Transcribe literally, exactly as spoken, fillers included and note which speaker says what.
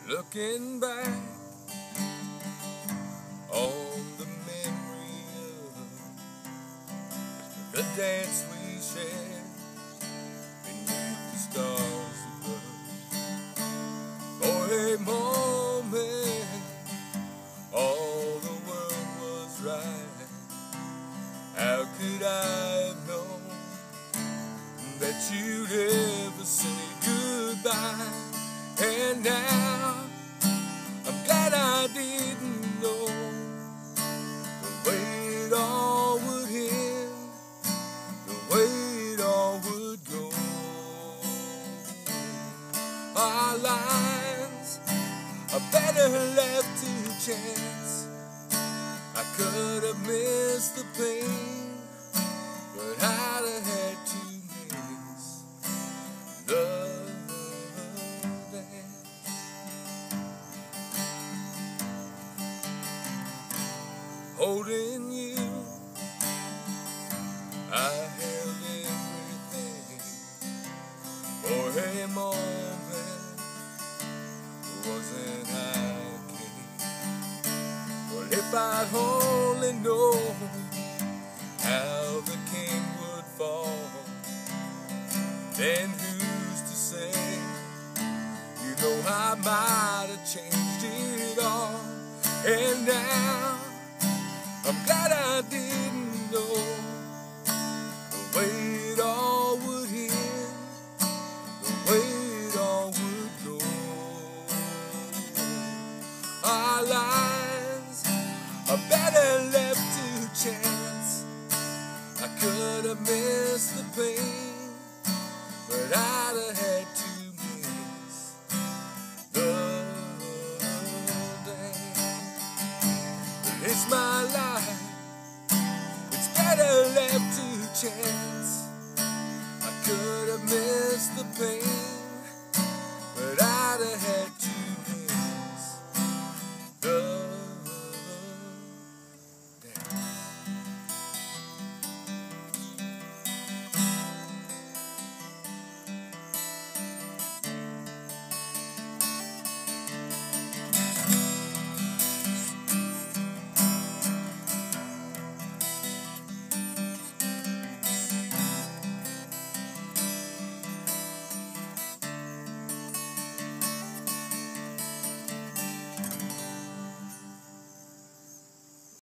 Speaker 1: Looking back on the memory of the dance we shared beneath the stars above. For a moment, all the world was right. How could I have known that you'd ever say goodbye? And now I'm glad I didn't know the way it all would end, the way it all would go. Our lives are better left to chance. I could have missed the pain, but I'd have had to miss the holding you. I held everything for a moment. Wasn't I king? Well, if I'd only known how the king would fall, then who's to say? You know, I might have changed it all. And now I'm glad I didn't know the way it all would end, the way it all would go. Our lives are better left to chance. I could have missed the pain, but I'd have had to miss the day. But it's my life, it's better left to chance.